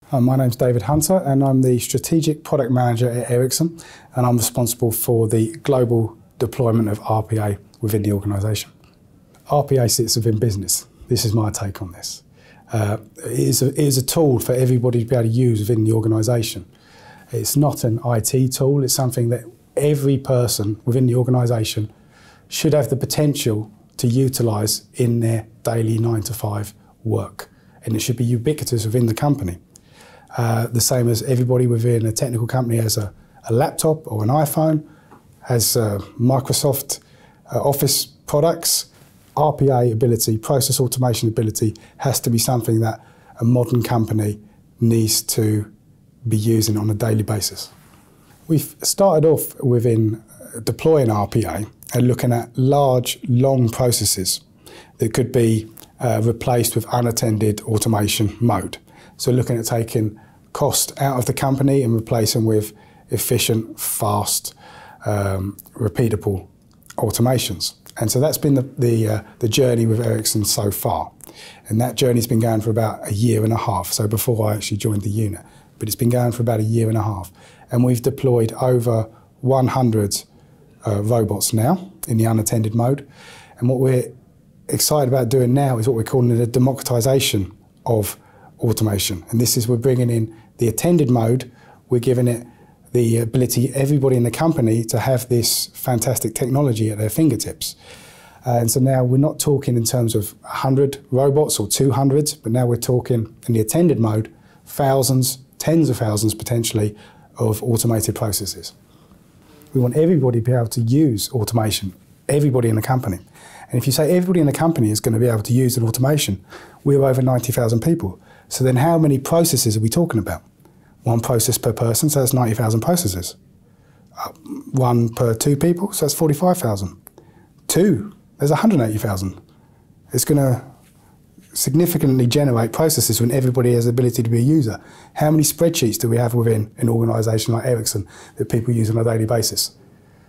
Hi, my name's David Hunter and I'm the Strategic Product Manager at Ericsson, and I'm responsible for the global deployment of RPA within the organisation. RPA sits within business. This is my take on this. It is a tool for everybody to be able to use within the organisation. It's not an IT tool, it's something that every person within the organisation should have the potential to utilise in their daily 9 to 5 work. And it should be ubiquitous within the company. The same as everybody within a technical company has a laptop or an iPhone, has Microsoft Office products. RPA ability, process automation ability, has to be something that a modern company needs to be using on a daily basis. We've started off within deploying RPA and looking at large, long processes that could be replaced with unattended automation mode. So looking at taking cost out of the company and replacing with efficient, fast, repeatable automations. And so that's been the journey with Ericsson so far. And that journey's been going for about 1.5 years, so before I actually joined the unit. But it's been going for about 1.5 years. And we've deployed over 100 robots now in the unattended mode. And what we're excited about doing now is what we're calling the democratization of automation. And this is, we're bringing in the attended mode, we're giving it the ability, everybody in the company, to have this fantastic technology at their fingertips. And so now we're not talking in terms of 100 robots or 200, but now we're talking in the attended mode, thousands, tens of thousands potentially, of automated processes. We want everybody to be able to use automation, everybody in the company. And if you say everybody in the company is going to be able to use an automation, we're over 90,000 people. So then how many processes are we talking about? 1 process per person, so that's 90,000 processes. 1 per 2 people, so that's 45,000. 2, there's 180,000. It's going to significantly generate processes when everybody has the ability to be a user. How many spreadsheets do we have within an organisation like Ericsson that people use on a daily basis?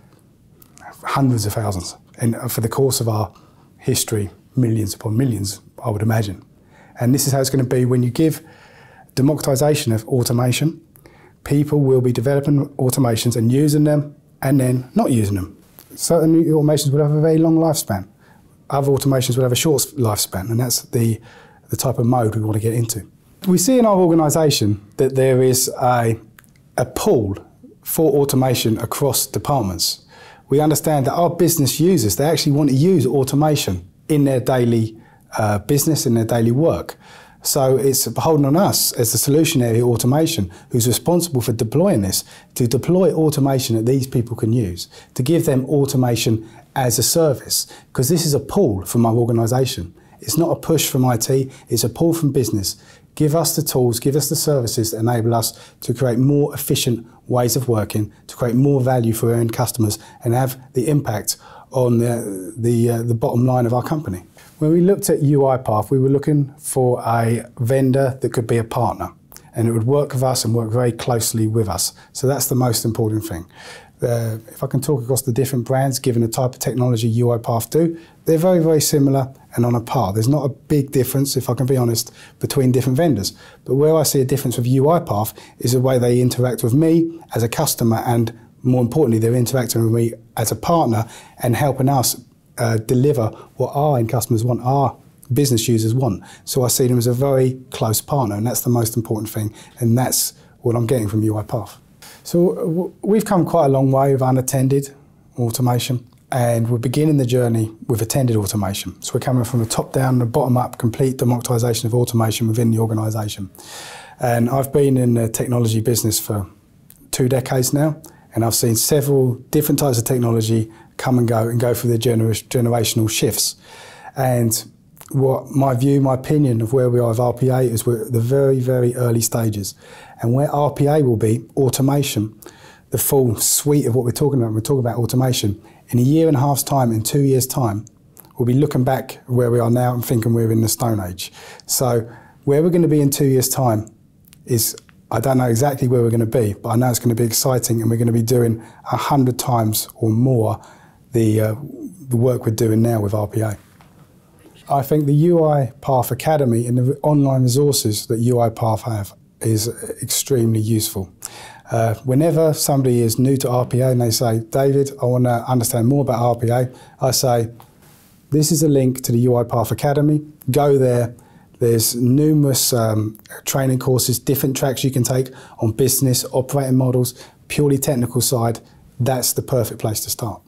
Hundreds of thousands. And for the course of our history, millions upon millions, I would imagine. And this is how it's going to be when you give democratization of automation. People will be developing automations and using them and then not using them. Certain automations will have a very long lifespan. Other automations will have a short lifespan, and that's the type of mode we want to get into. We see in our organisation that there is a pool for automation across departments. We understand that our business users, they actually want to use automation in their daily business, in their daily work. So it's beholden on us as the solution area automation, who's responsible for deploying this, to deploy automation that these people can use, to give them automation as a service, because this is a pull from our organisation. It's not a push from IT, it's a pull from business. Give us the tools, give us the services that enable us to create more efficient ways of working, to create more value for our end customers and have the impact on the bottom line of our company. When we looked at UiPath, we were looking for a vendor that could be a partner, and it would work with us and work very closely with us. So that's the most important thing. If I can talk across the different brands, given the type of technology UiPath do, they're very, very similar and on a par. There's not a big difference, if I can be honest, between different vendors. But where I see a difference with UiPath is the way they interact with me as a customer, and more importantly, they're interacting with me as a partner and helping us deliver what our end customers want, our business users want. So I see them as a very close partner, and that's the most important thing, and that's what I'm getting from UiPath. So we've come quite a long way with unattended automation, and we're beginning the journey with attended automation. So we're coming from the top down and the bottom up, complete democratisation of automation within the organisation. And I've been in the technology business for 2 decades now, and I've seen several different types of technology come and go through the generational shifts. And what my view, my opinion of where we are with RPA is we're at the very, very early stages. And where RPA will be, automation, the full suite of what we're talking about, when we're talking about automation, in 1.5 years' time, in 2 years' time, we'll be looking back where we are now and thinking we're in the Stone Age. So where we're going to be in 2 years' time is, I don't know exactly where we're going to be, but I know it's going to be exciting, and we're going to be doing 100 times or more the work we're doing now with RPA. I think the UiPath Academy and the online resources that UiPath have is extremely useful. Whenever somebody is new to RPA and they say, David, I want to understand more about RPA, I say, this is a link to the UiPath Academy. Go there. There's numerous training courses, different tracks you can take on business, operating models, purely technical side. That's the perfect place to start.